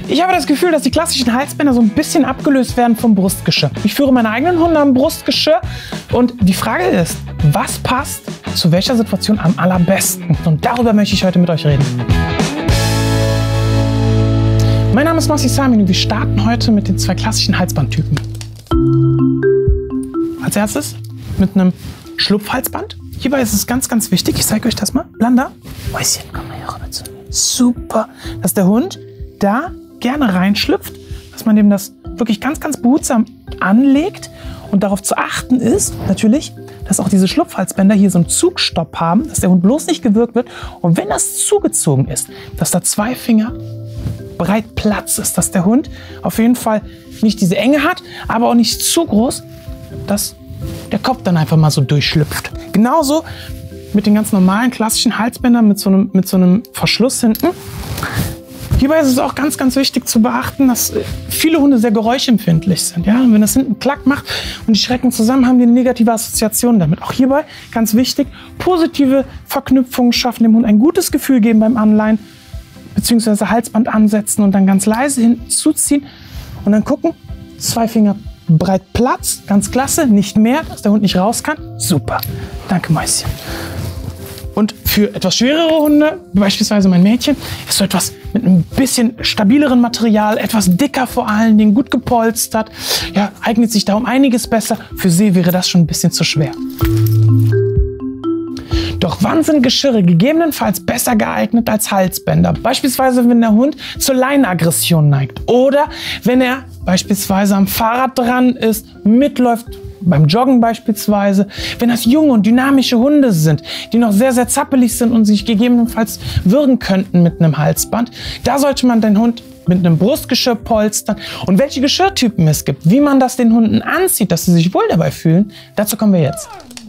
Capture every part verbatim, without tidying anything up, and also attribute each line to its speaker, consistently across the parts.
Speaker 1: Ich habe das Gefühl, dass die klassischen Halsbänder so ein bisschen abgelöst werden vom Brustgeschirr. Ich führe meine eigenen Hunde am Brustgeschirr und die Frage ist, was passt zu welcher Situation am allerbesten? Und darüber möchte ich heute mit euch reden. Mein Name ist Mossi Samin und wir starten heute mit den zwei klassischen Halsbandtypen. Als erstes mit einem Schlupfhalsband. Hierbei ist es ganz, ganz wichtig, ich zeige euch das mal. Blanda, Mäuschen, komm mal hier rüber zu mir. Super, dass der Hund da gerne reinschlüpft, dass man dem das wirklich ganz, ganz behutsam anlegt. Und darauf zu achten ist natürlich, dass auch diese Schlupfhalsbänder hier so einen Zugstopp haben, dass der Hund bloß nicht gewürgt wird. Und wenn das zugezogen ist, dass da zwei Finger breit Platz ist, dass der Hund auf jeden Fall nicht diese Enge hat, aber auch nicht zu groß, dass der Kopf dann einfach mal so durchschlüpft. Genauso mit den ganz normalen klassischen Halsbändern mit so einem, mit so einem Verschluss hinten. Hierbei ist es auch ganz, ganz wichtig zu beachten, dass viele Hunde sehr geräuschempfindlich sind. Ja? Und wenn das hinten Klack macht und die schrecken zusammen, haben die eine negative Assoziation damit. Auch hierbei ganz wichtig, positive Verknüpfungen schaffen, dem Hund ein gutes Gefühl geben beim Anleihen, beziehungsweise Halsband ansetzen und dann ganz leise hinten zuziehen und dann gucken, zwei Finger breit Platz, ganz klasse, nicht mehr, dass der Hund nicht raus kann. Super, danke Mäuschen. Und für etwas schwerere Hunde, beispielsweise mein Mädchen, ist so etwas mit einem bisschen stabileren Material, etwas dicker vor allen Dingen, gut gepolstert, ja, eignet sich da um einiges besser. Für sie wäre das schon ein bisschen zu schwer. Doch wann sind Geschirre gegebenenfalls besser geeignet als Halsbänder? Beispielsweise, wenn der Hund zur Leinenaggression neigt oder wenn er beispielsweise am Fahrrad dran ist, mitläuft, beim Joggen beispielsweise, wenn das junge und dynamische Hunde sind, die noch sehr, sehr zappelig sind und sich gegebenenfalls würgen könnten mit einem Halsband, da sollte man den Hund mit einem Brustgeschirr polstern. Und welche Geschirrtypen es gibt, wie man das den Hunden anzieht, dass sie sich wohl dabei fühlen, dazu kommen wir jetzt.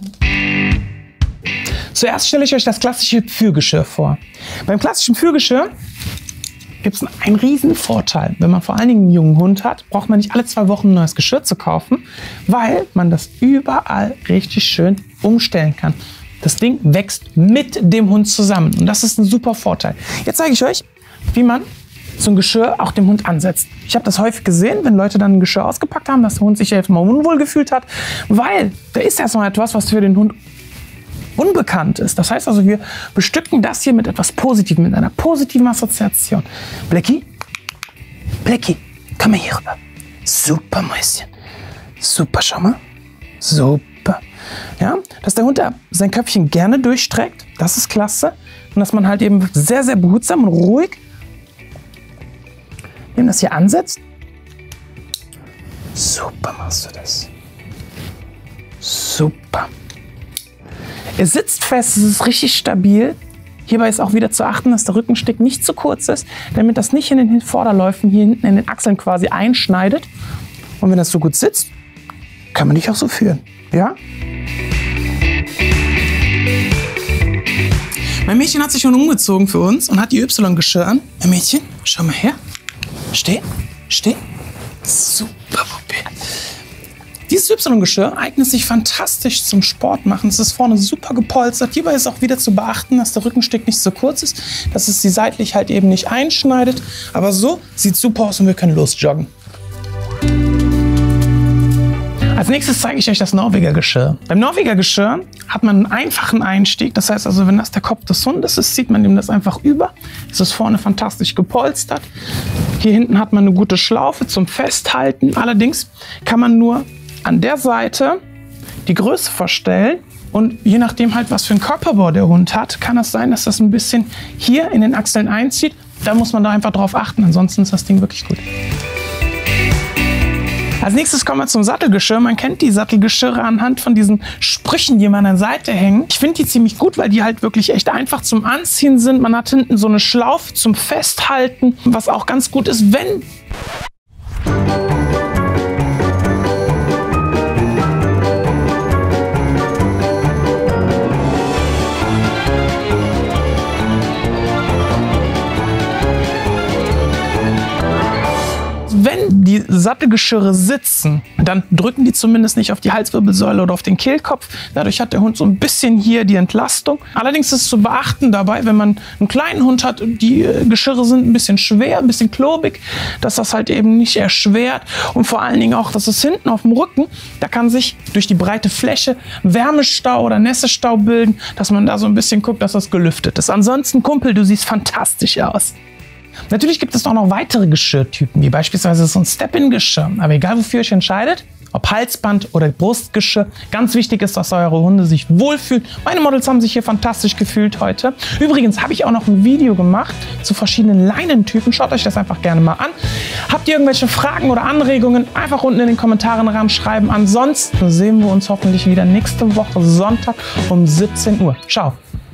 Speaker 1: Zuerst stelle ich euch das klassische Führgeschirr vor. Beim klassischen Führgeschirr gibt es einen riesen Vorteil. Wenn man vor allen Dingen einen jungen Hund hat, braucht man nicht alle zwei Wochen ein neues Geschirr zu kaufen, weil man das überall richtig schön umstellen kann. Das Ding wächst mit dem Hund zusammen und das ist ein super Vorteil. Jetzt zeige ich euch, wie man so ein Geschirr auch dem Hund ansetzt. Ich habe das häufig gesehen, wenn Leute dann ein Geschirr ausgepackt haben, dass der Hund sich jetzt mal unwohl gefühlt hat, weil da ist erstmal etwas, was für den Hund unbekannt ist. Das heißt also, wir bestücken das hier mit etwas Positivem, mit einer positiven Assoziation. Blackie, Blackie, komm mal hier rüber. Super, Mäuschen. Super, schau mal. Super. Ja, dass der Hund sein Köpfchen gerne durchstreckt, das ist klasse. Und dass man halt eben sehr, sehr behutsam und ruhig eben das hier ansetzt. Super machst du das. Super. Er sitzt fest, es ist richtig stabil. Hierbei ist auch wieder zu achten, dass der Rückensteg nicht zu kurz ist, damit das nicht in den Vorderläufen hier hinten in den Achseln quasi einschneidet. Und wenn das so gut sitzt, kann man dich auch so führen. Ja? Mein Mädchen hat sich schon umgezogen für uns und hat die Y-Geschirr an. Mein Mädchen, schau mal her. Steh, steh. Super, Puppe. Dieses Y-Geschirr eignet sich fantastisch zum Sport machen. Es ist vorne super gepolstert. Hierbei ist auch wieder zu beachten, dass der Rückensteg nicht so kurz ist, dass es sie seitlich halt eben nicht einschneidet. Aber so sieht super aus und wir können losjoggen. Als nächstes zeige ich euch das Norweger Geschirr. Beim Norweger Geschirr hat man einen einfachen Einstieg. Das heißt also, wenn das der Kopf des Hundes ist, zieht man ihm das einfach über. Es ist vorne fantastisch gepolstert. Hier hinten hat man eine gute Schlaufe zum Festhalten. Allerdings kann man nur an der Seite die Größe verstellen und je nachdem halt, was für einen Körperbau der Hund hat, kann es sein, dass das ein bisschen hier in den Achseln einzieht. Da muss man da einfach drauf achten, ansonsten ist das Ding wirklich gut. Als nächstes kommen wir zum Sattelgeschirr. Man kennt die Sattelgeschirre anhand von diesen Sprüchen, die man an der Seite hängen. Ich finde die ziemlich gut, weil die halt wirklich echt einfach zum Anziehen sind. Man hat hinten so eine Schlaufe zum Festhalten, was auch ganz gut ist, wenn wenn die Sattelgeschirre sitzen, dann drücken die zumindest nicht auf die Halswirbelsäule oder auf den Kehlkopf. Dadurch hat der Hund so ein bisschen hier die Entlastung. Allerdings ist es zu beachten dabei, wenn man einen kleinen Hund hat, die Geschirre sind ein bisschen schwer, ein bisschen klobig, dass das halt eben nicht erschwert. Und vor allen Dingen auch, dass es hinten auf dem Rücken, da kann sich durch die breite Fläche Wärmestau oder Nässestau bilden, dass man da so ein bisschen guckt, dass das gelüftet ist. Ansonsten, Kumpel, du siehst fantastisch aus. Natürlich gibt es auch noch weitere Geschirrtypen, wie beispielsweise so ein Step-In-Geschirr. Aber egal, wofür ihr euch entscheidet, ob Halsband oder Brustgeschirr, ganz wichtig ist, dass eure Hunde sich wohlfühlen. Meine Models haben sich hier fantastisch gefühlt heute. Übrigens habe ich auch noch ein Video gemacht zu verschiedenen Leinentypen. Schaut euch das einfach gerne mal an. Habt ihr irgendwelche Fragen oder Anregungen? Einfach unten in den Kommentaren schreiben. Ansonsten sehen wir uns hoffentlich wieder nächste Woche Sonntag um siebzehn Uhr. Ciao!